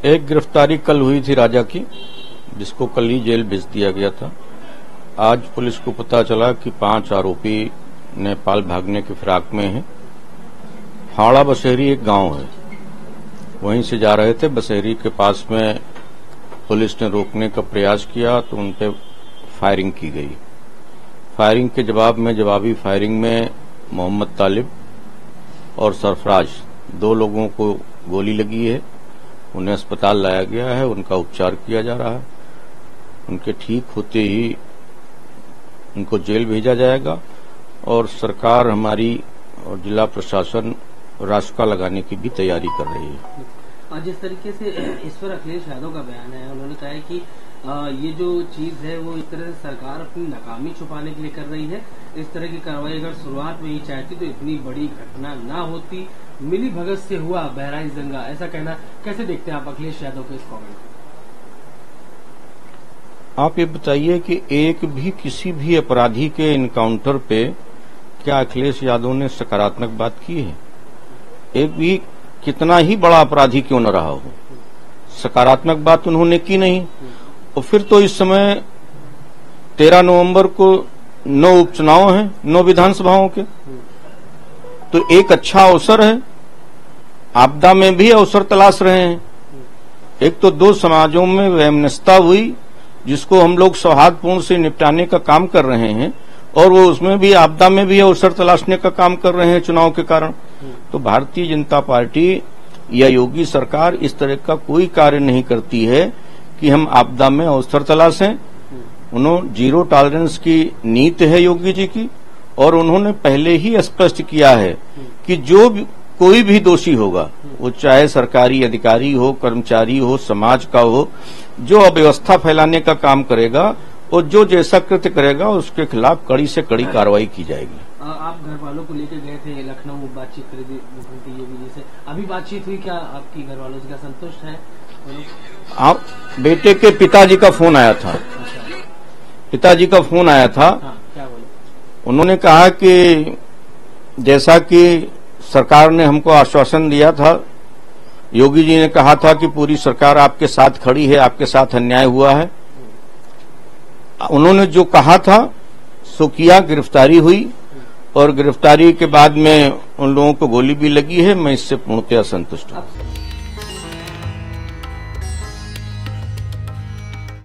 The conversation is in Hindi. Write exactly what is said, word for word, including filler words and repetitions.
एक गिरफ्तारी कल हुई थी राजा की, जिसको कल ही जेल भेज दिया गया था। आज पुलिस को पता चला कि पांच आरोपी नेपाल भागने की फिराक में हैं। हावड़ा बसेरी एक गांव है, वहीं से जा रहे थे। बसेरी के पास में पुलिस ने रोकने का प्रयास किया तो उन पे फायरिंग की गई। फायरिंग के जवाब में जवाबी फायरिंग में मोहम्मद तालिब और सरफराज दो लोगों को गोली लगी है। उन्हें अस्पताल लाया गया है, उनका उपचार किया जा रहा है। उनके ठीक होते ही उनको जेल भेजा जाएगा और सरकार हमारी और जिला प्रशासन रास्ता लगाने की भी तैयारी कर रही है। और जिस तरीके से इस पर अखिलेश यादव का बयान है, उन्होंने कहा है कि ये जो चीज है वो एक तरह से सरकार अपनी नाकामी छुपाने के लिए कर रही है। इस तरह की कार्रवाई अगर शुरुआत में ही चाहती तो इतनी बड़ी घटना ना होती। मिली भगत से हुआ बहराइच दंगा, ऐसा कहना कैसे देखते हैं आप अखिलेश यादव के इस कमेंट को? आप ये बताइए कि एक भी किसी भी अपराधी के इनकाउंटर पे क्या अखिलेश यादव ने सकारात्मक बात की है? एक भी कितना ही बड़ा अपराधी क्यों न रहा हो, सकारात्मक बात उन्होंने की नहीं। और फिर तो इस समय तेरह नवंबर को नौ उपचुनाव हैं, नौ विधानसभाओं के, तो एक अच्छा अवसर है। आपदा में भी अवसर तलाश रहे हैं। एक तो दो समाजों में वैमनस्यता हुई, जिसको हम लोग सौहार्दपूर्ण से निपटाने का काम कर रहे हैं, और वो उसमें भी आपदा में भी अवसर तलाशने का काम कर रहे हैं चुनाव के कारण। तो भारतीय जनता पार्टी या योगी सरकार इस तरह का कोई कार्य नहीं करती है कि हम आपदा में अवसर तलाशें। उन्होंने जीरो टॉलरेंस की नीति है योगी जी की, और उन्होंने पहले ही स्पष्ट किया है कि जो भी, कोई भी दोषी होगा, वो चाहे सरकारी अधिकारी हो, कर्मचारी हो, समाज का हो, जो अव्यवस्था फैलाने का काम करेगा और जो जैसा कृत्य करेगा उसके खिलाफ कड़ी से कड़ी कार्रवाई की जाएगी। आप घर वालों को लेकर गए थे लखनऊ, बातचीत करी थी मुख्यमंत्री योगी जी से, अभी बातचीत हुई क्या आपकी घर वालों से? क्या संतुष्ट है आप? बेटे के पिताजी का फोन आया था। पिताजी का फोन आया था। हाँ, क्या बोले? उन्होंने कहा कि जैसा कि सरकार ने हमको आश्वासन दिया था, योगी जी ने कहा था कि पूरी सरकार आपके साथ खड़ी है, आपके साथ अन्याय हुआ है। उन्होंने जो कहा था सो किया। गिरफ्तारी हुई और गिरफ्तारी के बाद में उन लोगों को गोली भी लगी है। मैं इससे पूर्णतया संतुष्ट हूं।